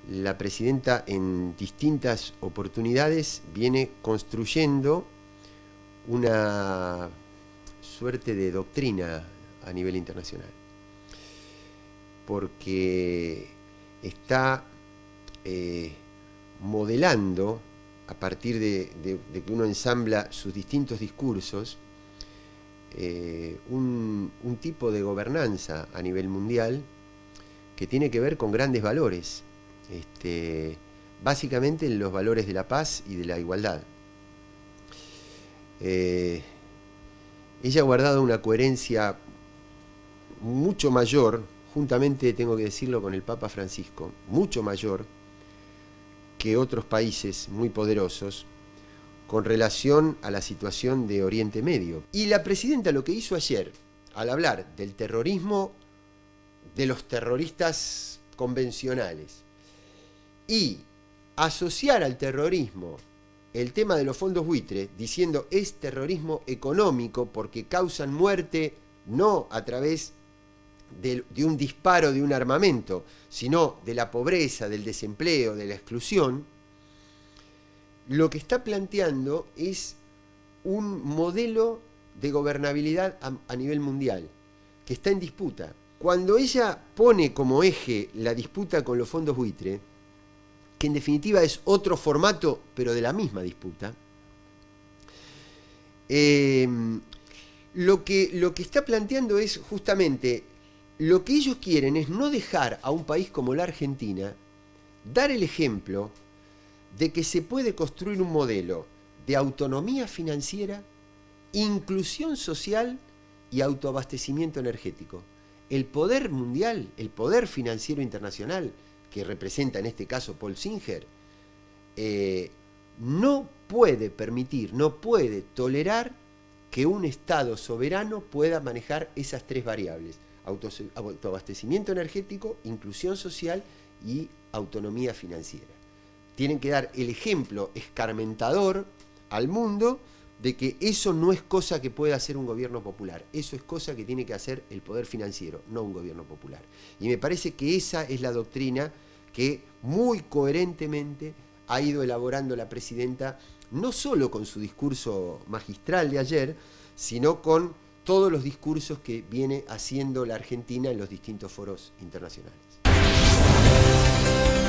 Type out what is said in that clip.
la presidenta en distintas oportunidades viene construyendo una suerte de doctrina a nivel internacional, porque está modelando, a partir de que uno ensambla sus distintos discursos, un tipo de gobernanza a nivel mundial que tiene que ver con grandes valores, básicamente los valores de la paz y de la igualdad. Ella ha guardado una coherencia mucho mayor, juntamente, tengo que decirlo, con el Papa Francisco, mucho mayor que otros países muy poderosos con relación a la situación de Oriente Medio. Y la presidenta lo que hizo ayer, al hablar del terrorismo, de los terroristas convencionales, y asociar al terrorismo el tema de los fondos buitre, diciendo es terrorismo económico porque causan muerte no a través de un disparo de un armamento, sino de la pobreza, del desempleo, de la exclusión, lo que está planteando es un modelo de gobernabilidad a nivel mundial, que está en disputa. Cuando ella pone como eje la disputa con los fondos buitre, que en definitiva es otro formato, pero de la misma disputa, lo que está planteando es justamente, lo que ellos quieren es no dejar a un país como la Argentina dar el ejemplo de que se puede construir un modelo de autonomía financiera, inclusión social y autoabastecimiento energético. El poder mundial, el poder financiero internacional, que representa en este caso Paul Singer, no puede permitir, no puede tolerar que un Estado soberano pueda manejar esas tres variables: autoabastecimiento energético, inclusión social y autonomía financiera. Tienen que dar el ejemplo escarmentador al mundo de que eso no es cosa que pueda hacer un gobierno popular, eso es cosa que tiene que hacer el poder financiero, no un gobierno popular. Y me parece que esa es la doctrina que muy coherentemente ha ido elaborando la presidenta, no solo con su discurso magistral de ayer, sino con todos los discursos que viene haciendo la Argentina en los distintos foros internacionales.